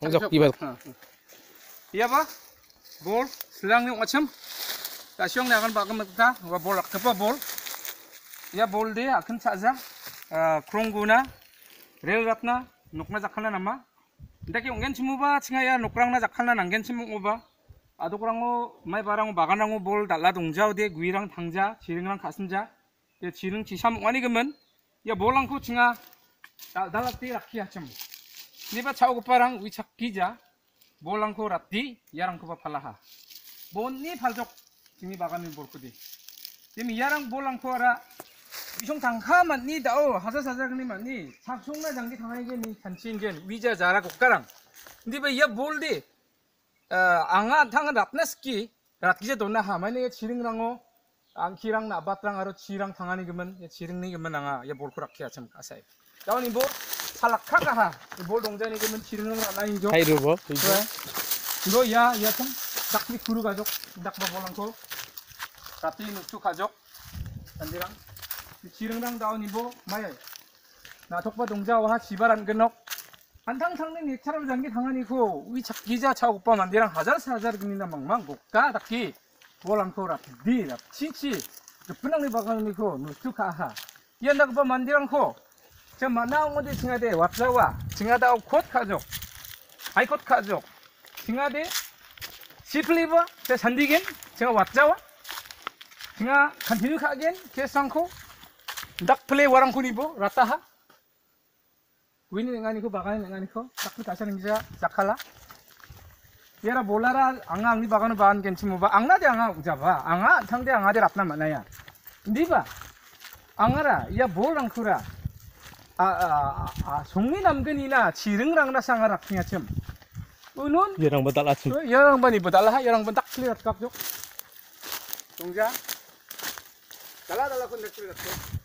Jok iba. Iya ba? Bol selang yung macam. Kasyong na akan bakal magta, wa bol akapa bol. Ya bol de akan saja kronguna rel ratna nokna jakhalna nama. Ndaki onggen chimuba chingaya nokrangna jakhalna nanggen chimuba. 아도그랑고 마이 바랑고 마가랑고 볼 달라 동자우데 구이랑 당자 지릉랑 가슴자 야 지릉 지삼 와니 그러면 야 몰랑고 징아 달라띠 라키야 참 니바 차오고빠랑 위착 기자 몰랑고 라띠 야랑고 바 팔라하 뭔니 팔족 징이 바가는 볼거디 님 야랑 몰랑고 알아 이송 당카만 니 다오 하사사자 그니만 니 작송나 장기 당하게 니 잔치인겐 위자 자라 곡가랑 니바 야 볼디 anga thang ratnaski ratgije donna ha mane chiringrango angkirang na batrang aro chirang thangani gemen ya chiringni gemen anga ya bolku rakya cham asai dauni bo salakha ka ha bol dongjani gemen chiringrang ranai jo Hai rubo. 이거 야 참 dakni kuru 가족 dakba bolangko tapi nuktu 가족 안디랑 chiringrang dauni bo mai na thokba dongjawa jibaran genok 한탕 상는 예차로 장기 당하니고 위 작기자 차 오빠 만디랑 하자르 그니나 망망 복가 닥기 볼랑코라 디라 치치 그뿐랑리 바가니고 누투카하 이한다 오빠 만디랑코 저 만나온 어디 징하대 왓자와 징하다 콧 가족 아이 콧 가족 징하대 시플리버 저 산디겐 징하 왓자와 징하 컨티뉴 카겐 계상코 닥 플레이 와랑코니보 라타하 Wini nenganiku bagan nenganiku takut asan bisa sakala. Yara bolara anga angni baganu bagan kenci muba angna de anga ujaba anga thangde anga de ratna manaya. Ndiba angara ya bolang kura 송리 남근이나 지릉랑나 상하라 그냥 좀. 운은 Yarang batal asin. 열ang ban ibadallah 열ang ban tak clear kakjo. 동자 달라달라 건데 clear kakjo.